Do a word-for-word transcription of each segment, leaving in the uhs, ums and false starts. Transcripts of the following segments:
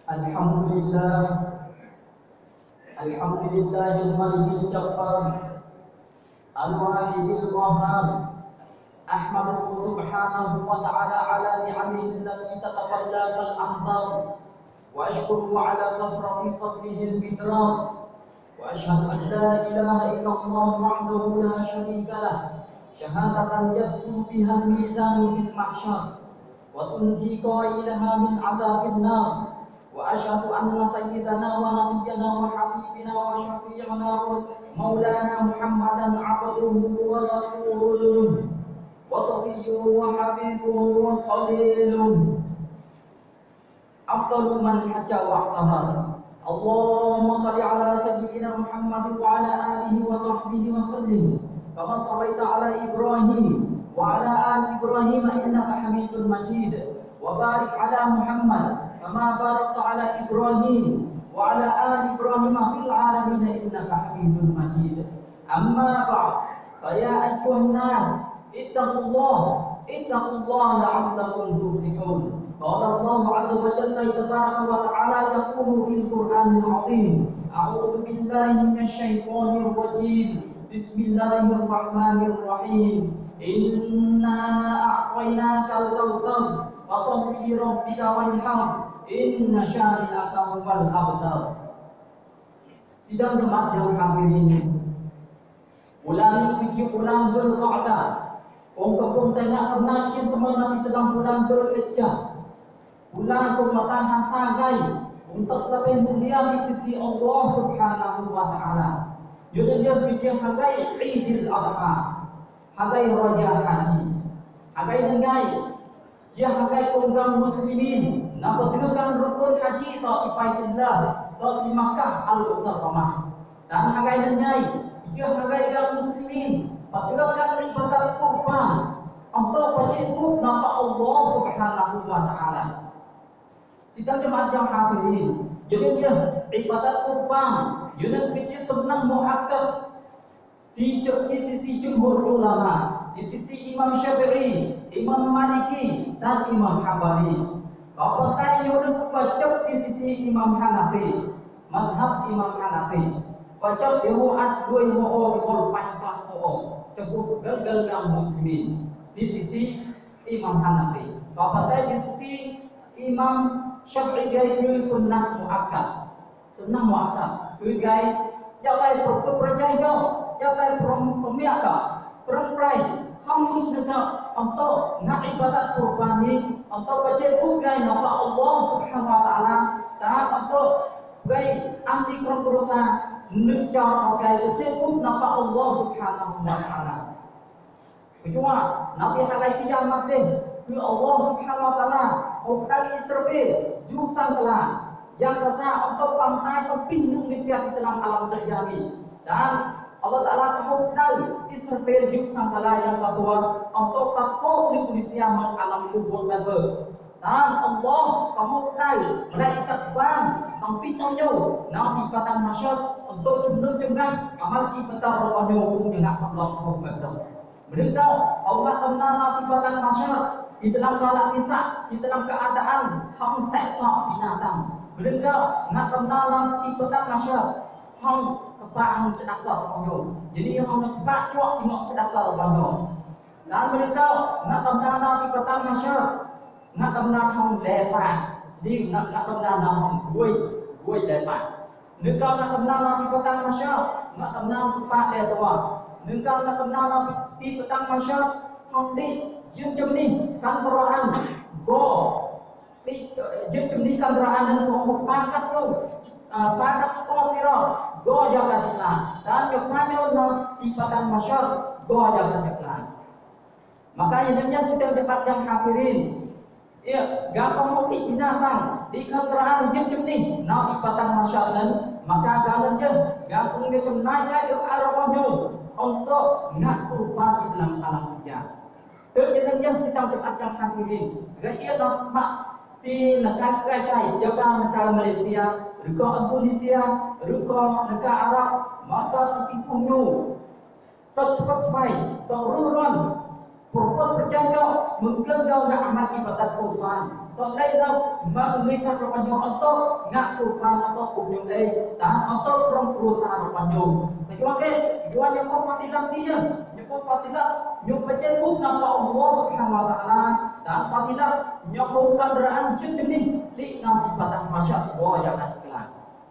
Alhamdulillah, Alhamdulillahil Malikil Jabbar, Al-Wahidil Qahhar. Ahmaduhu subhanahu wa ta'ala ala ni'amihi allati tataqalla kal amtar, wa ashkuruhu ala kathrati fadlihi al-bidrar, wa ashhadu an la ilaha illallah wahdahu la sharika lah, syahadatan yadkhulu biha al-mizan fil mahsyar wa tunji qailaha min 'adzabil nar. وأشهد أن سيدنا ونبينا وحبيبنا وشفيعنا مولانا محمدا عبده ورسوله وصفيه وحبيبه وخليله أفضل من حج واعتمر. اللهم صل على سيدنا محمد وعلى آله وصحبه وسلم كما صليت على إبراهيم وعلى آل إبراهيم إنك حميد مجيد، وبارك على محمد كما باركت على إبراهيم وعلى آل إبراهيم في العالمين إنك حميد مجيد. أما بعد، فيا أيها الناس اتقوا الله اتقوا الله لعلكم تفلحون. قال الله عز وجل تبارك وتعالى يقول في القرآن العظيم: أعوذ بالله من الشيطان الرجيم، بسم الله الرحمن الرحيم. إنا أعطيناك الكوثر فصل لربك وانحر inna syari'aka huwal abtar. Sidang jemaat yang hadirin, ulangi fikir ulang berqa'dah. Orang kepung tanya pernah syin teman nanti dalam bulan berkecah. Bulan pematan hasagai untuk lebih mulia di sisi Allah Subhanahu wa ta'ala. Jadi dia fikir hagai Idul Adha, hagai Raya Haji, hagai dengai, dia hagai orang muslimin. Nak berterukan rukun haji Ta'ifatillah di Makkah Al-Mukarramah. Dan hagai dengai, dia hagai kaum muslimin berterukan ibadat kurban untuk berjemput nama Allah Subhanahu wa ta'ala. Sidang jemaat yang hadirin, jadi dia ibadat kurban yang kecil senang muhakkak di, di sisi jumhur ulama, di sisi Imam Syafi'i, Imam Maliki dan Imam Hambali. Apakah yang baca di sisi Imam Hanafi, mazhab Imam Hanafi, baca dewan dua orang berpanjang orang, sebut gagal yang muslimin di sisi Imam Hanafi. Apakah di sisi Imam Syafi'i itu sunnah muakkad, sunnah muakkad. Tugai jangan percaya, jangan pemiaka, perempuan. Kamu sedang untuk nak ibadat kurban ini, untuk baca bukai nama Allah Subhanahu wa ta'ala, dan untuk baik anti kurang-kurasa menunjukkan bagai baca bukai nama Allah Subhanahu wa ta'ala. Cuma Nabi halai kiamat deh, ke Allah Subhanahu wa ta'ala ukali Israfil jurusan telah yang kasa untuk pantai atau pindu Indonesia di dalam alam terjadi. Dan Allah Ta'ala kahukal Israfil jurusan telah yang kedua untuk takut di Indonesia mengalam kubur level. Dan Allah kahukal malaikat bang mengpitonyo nabi patang masyad untuk jumlah-jumlah amal ibadah rohani hukum dengan Allah Muhammad. Mereka Allah kenal nabi patang masyad di dalam galak kisah, di dalam keadaan hang seksa binatang. Mereka nak kenal nabi patang masyad hang kepak cedakar orang. Jadi yang kepak cuak tengok cedakar orang. Dan mereka nak kenal di petang masyar, nak kenal hang lepas. Jadi nak nak kenal hang buai, buai lepas. Mereka nak kenal di petang masyar, nak kenal kepak dia tua. Mereka nak kenal di petang masyar, hang di jam-jam ni kan Quran. Go. Jam-jam ni kan Quran dan kau pangkat tu. Pangkat sirah. Go jaga ceklan dan jokmanyo no di padang masyar go jaga ceklan. Makanya dia sedang debat yang hadirin. Ya, gampang mau binatang di kendaraan jem-jem ni na di padang masyar dan maka galan dia gampang dia menaja ke arahnya untuk nak kurban di dalam alam kerja. Jadi dia sedang debat yang hadirin. Dia nak mak di negara kai jaga negara Malaysia, negara Indonesia, negara negara Arab, maka tipunya tercepat baik, terurun, berbuat percaya, menggelar nak amal ibadat kurban. còn đây đâu mà người ta có bao nhiêu ông tốt ngã kurban ông tốt cùng nhau đây đã ông tốt trong perusahaan có bao nhiêu thì jual ke jual yang kau fatilah dia yang kau fatilah yang baca buku nama Allah Subhanahu Wa Taala dan fatilah yang kau kendaraan jenis di nama ibadah masya Allah yang ada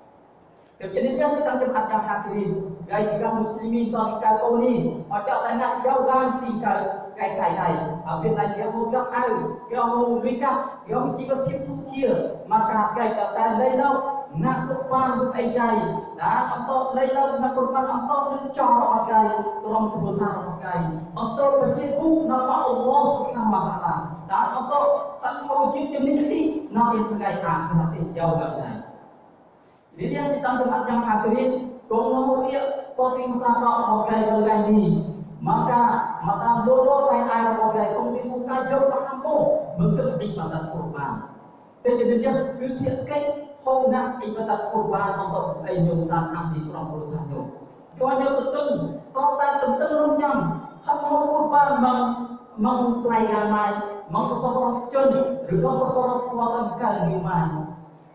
Kemudian sedang jemaat yang hadirin, gaya jika muslimin tinggal kau ni, macam tanya jauh kan tinggal gaya gaya này, bên này dia mau gak ai, dia mau mereka, dia mau jika tiếp thu kia, maka gaya kata lấy đâu, nak kurban untuk ai dan untuk lấy đâu nak kurban untuk mencoba gaya, tolong berusaha gaya, untuk berjibu nama Allah Subhanahu Wa Taala dan untuk tak mau jibu ni, nabi gaya akhirat jauh gaya. Jadi dia sedang jemaat yang hadirin, kalau dia koting kata orang lain ini, maka mata loro lain air orang koting muka jauh kamu bentuk ibadat kurban. Jadi dia berpikir kau nak ibadat kurban untuk penyusutan ahli kurang perusahaan. Jualnya betul, kau tak betul runcam, kamu kurban meng mengpelayan mai, mengsoporos jen, bersoporos kuatan kaliman.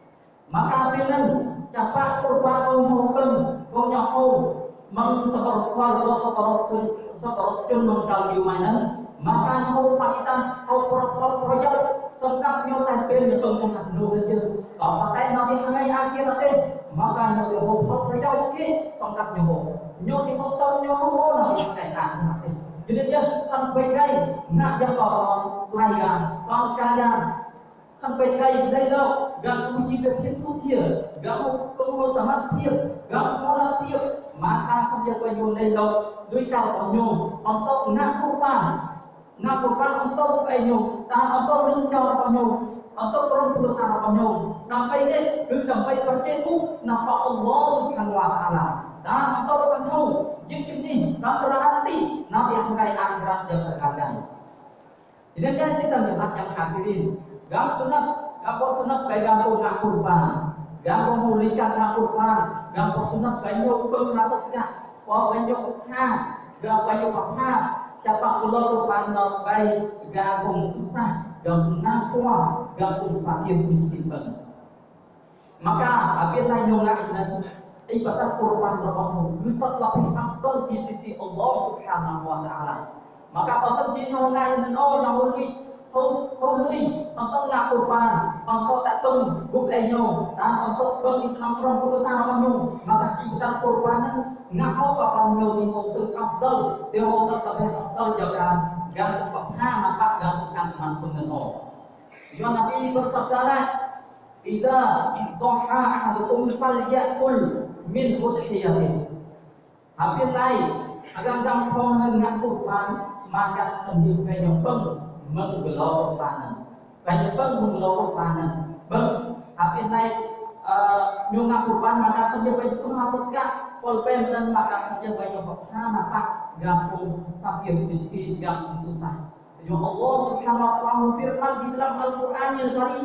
Maka dengan capak kurban menghukum menyahu mengsekoroskuar atau sekoroskan sekoroskan mengkali mana maka mau paitan kau protokol proyek sengkap nyotai ben pengumuman dulu aja kalau pakai nabi hangai akhir nanti maka nabi hopot proyek oke sengkap nyoho nyoti hotel nyoho nabi hangai akhir jadi dia kan bagai nak jalan layan kalau kalian sampai kaya dari lo, gak puji berhitung dia, gak mau keluar sama dia, gak mau lah dia, maka kerja banyu dari lo, duit kau banyu untuk nak kurban, nak kurban untuk banyu, dan untuk rencana banyu, untuk perusahaan banyu, sampai ini, cứ sampai percaya nampak Allah Subhanahu Wa Taala, dan untuk banyu, jika ini, dan berarti nabi yang kaya akhirat yang terkadang. Jadi kan sedang jemaat yang hadirin. Gak sunat, gak kok sunat baik aku nak kurban, gak kok mulikan nak kurban, gak kok sunat banyak pengrasa cekak, kok banyak ha, gak banyak ha, capak pulau kurban nak baik, gak kok susah, gak nak kuah, gak kok fakir miskin banget. Maka apabila nyonga ini ibadah kurban berbohong, lipat lebih afdal di sisi Allah Subhanahu Wa Taala. Maka pasal nyonga ini oh nyongi không không nuôi untuk nak kurban untuk tak tung buk enyo dan untuk bagi enam perusahaan kamu maka ibadah kurban nak kau kapan nyori musuh afdal dia mau lebih afdal jaga dan ha maka dan bukan manpun no ya Nabi bersabda idza dhaha ahadukum falyakul min udhiyatihi hampir lain agar gampang nak kurban maka menjadi nyobeng menggelar panen, banyak bang menggelar panen, bang habis naik nyunga kurban maka kerja banyak pun masuk sekak, polpen dan maka kerja banyak nah nampak gampang fakir miskin gampang susah. Jadi Allah Subhanahu Wa Taala firman di dalam Al-Qur'anil Karim,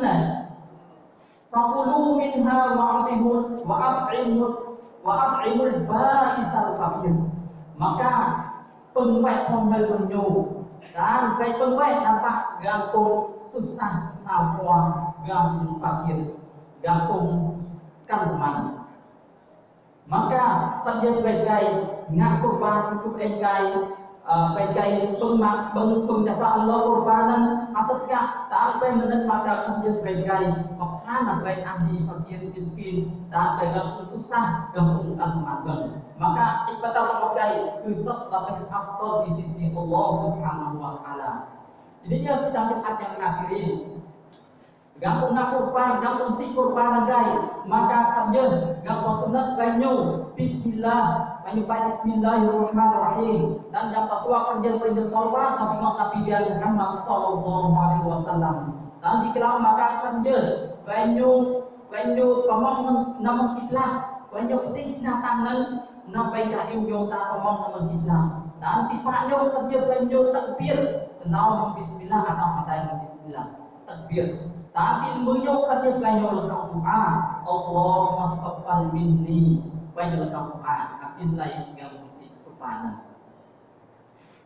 "Fakulu minha wa'atimul wa'at'imul wa'at'imul ba'isal fakir." Maka penguat penghal menyu dan baik pembaik nampak gampang susah nawar gampang fakir gampang kalman maka terjadi bagai nak kurban cukup engkai bagai pengmak pengjaga Allah kurbanan asalnya sampai menit maka terjadi bagai makna baik ahli fakir miskin dan bagai susah gampang kalman maka ibadah pakai tetap lebih afdal di sisi Allah Subhanahu Wa Taala. Jadi dia sedang jemaat yang hadirin. Gampang nak kurban, gampang si kurban gay, maka kerja gampang sunat banyu Bismillah, banyu baca Bismillahirrahmanirrahim dan yang kedua kerja banyu salawat Nabi Nabi Muhammad Sallallahu Alaihi Wasallam. Dan dikira maka kerja banyu banyu pamong nama kita banyu putih tangan nampai dah yung tak omong dengan kita dan tipaknya kerja banyak takbir kenal bismillah atau matai bismillah takbir tapi menyo kerja banyak letak doa Allahumma taqabbal minni banyak letak doa tapi lain yang musik kepada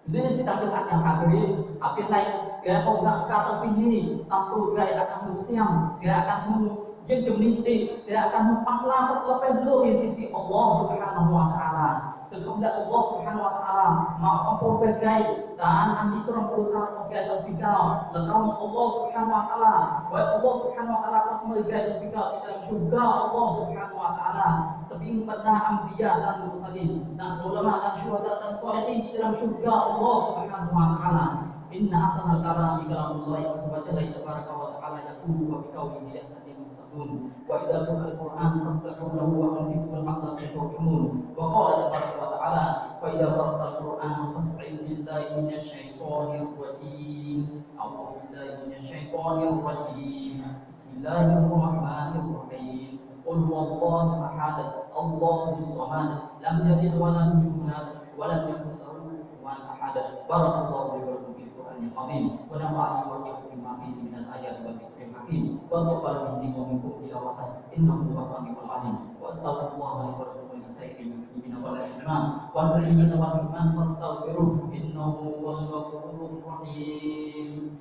Ini sedang kita yang hadirin, akhir lain, dia kau nak kata ini, tentu dia akan musiam, dia akan jadi demiti, dia akan pahala terlepas dulu di sisi Allah Subhanahu Wa Taala. Sebelumnya Allah Subhanahu Wa Taala maaf berbagai dan andi kurang berusaha berbagai dan fikir. Lalu Allah Subhanahu Wa Taala, baik Allah Subhanahu Wa Taala akan berbagai dan fikir kita juga Allah Subhanahu Wa Taala. Sebelum pernah ambiya dan mursalin dan ulama dan syuhada dan sholihin di dalam syurga Allah Subhanahu Wa Taala. Inna asanal kalami kalamullah yang sebajal Allah Tabaraka Wa Taala yaqulu wa biqaulihi yahtadi muhtadun wa idza quri'a al-Qur'an fastami'u lahu wa ansitu la'allakum turhamun wa qala Tabaraka Wa Taala wa idza qara'ta al-Qur'an fasta'in billahi minasy syaithanir rajim. A'udzu billahi minasy syaithanir rajim. Bismillahirrahmanirrahim. Qul huwallahu ahad, Allahus samad, lam yalid wa lam yulad wa lam yakul lahu kufuwan ahad. Barakallahu li wa lakum fil Qur'anil azim wa nafa'ani wa iyyakum bima fihi minal ayati wa dzikril hakim. Wa taqabbal minni wa minkum tilawatan innahu was-sami'ul 'alim. Wa astaghfirullah li wa lakum wa li sa'iril muslimina wal muslimat wal mu'minina wal mu'minat fastaghfiruh innahu huwal ghafurur rahim.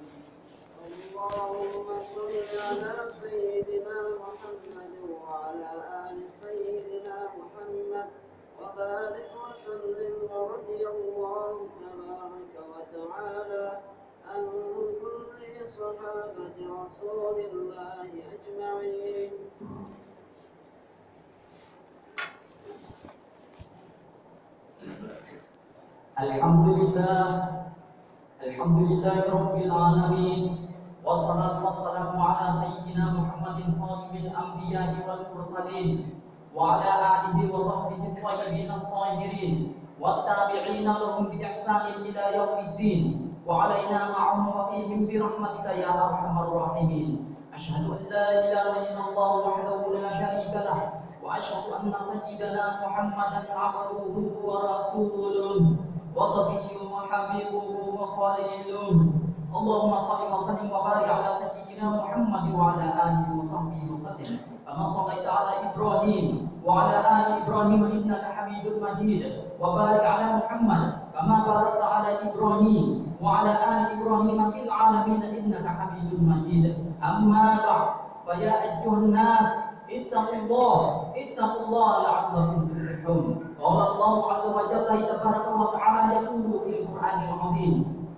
اللهم صل على سيدنا محمد وعلى آل سيدنا محمد وبارك وسلم ورضي الله تبارك وتعالى عن كل صحابة رسول الله أجمعين. الحمد لله الحمد لله رب العالمين والصلاة والسلام على سيدنا محمد خاتم الأنبياء والمرسلين وعلى آله وصحبه الطيبين الطاهرين والتابعين لهم بإحسان إلى يوم الدين وعلينا معهم وفيهم برحمتك يا أرحم الراحمين. أشهد أن لا إله إلا الله وحده لا شريك له وأشهد أن سيدنا محمدا عبده ورسوله وصفيه وحبيبه وخليله. اللهم صل وسلم وبارك على سيدنا محمد وعلى آله وصحبه وسلم كما صليت على إبراهيم وعلى آل إبراهيم إنك حميد مجيد وبارك على محمد كما باركت على إبراهيم وعلى آل إبراهيم في العالمين إنك حميد مجيد. أما بعد فيا أيها الناس اتقوا الله اتقوا الله لعلكم تفلحون. قال الله عز وجل تبارك وتعالى يقول في القرآن العظيم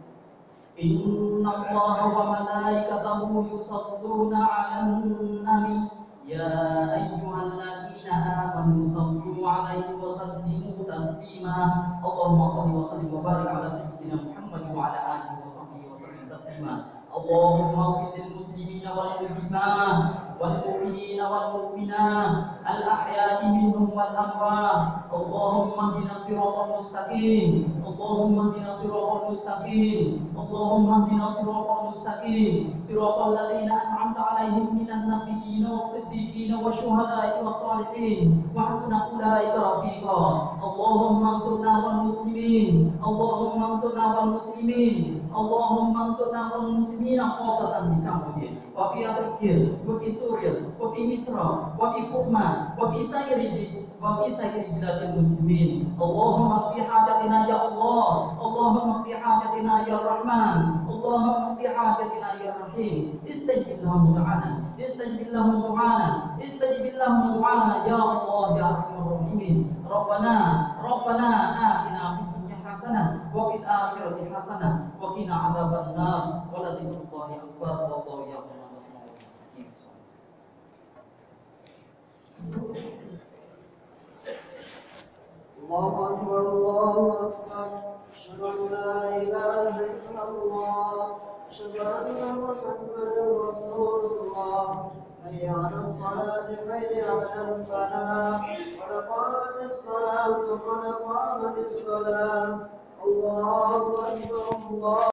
إن الله وملائكته يصلون على النبي يا أيها الذين آمنوا صلوا عليه وسلموا تسليما. اللهم صل وسلم وبارك على سيدنا محمد وعلى آله وصحبه وسلم تسليما. اللهم اغفر للمسلمين والمسلمات والمؤمنين والمؤمنات الأحياء منهم والأموات. اللهم اهدنا الصراط المستقيم اللهم اهدنا الصراط المستقيم اللهم اهدنا الصراط المستقيم صراط الذين أنعمت عليهم من النبيين والصديقين والشهداء والصالحين وحسن أولئك رفيقا. اللهم انصرنا والمسلمين اللهم انصرنا والمسلمين اللهم انصرنا والمسلمين خاصة في كمبوديا وفي أفريقيا وفي سوريا وفي مصر وفي بورما وفي سائر وفي سائر بلاد المسلمين. اللهم اقض حاجتنا يا الله اللهم اقض حاجتنا يا الرحمن اللهم اقض حاجتنا يا الرحيم. استجب لهم دعانا استجب لهم دعانا استجب لهم دعانا يا الله يا أرحم الراحمين. ربنا ربنا آتنا في الدنيا حسنة وفي الآخرة حسنة وقنا عذاب النار ولذكر الله أكبر والله يعلم ما تصنعون. الله أكبر الله أكبر أشهد أن لا إله إلا الله أشهد أن محمدا رسول الله. حي على الصلاة حي على الفلاح قد قامت الصلاة قد قامت الصلاة. الله أكبر الله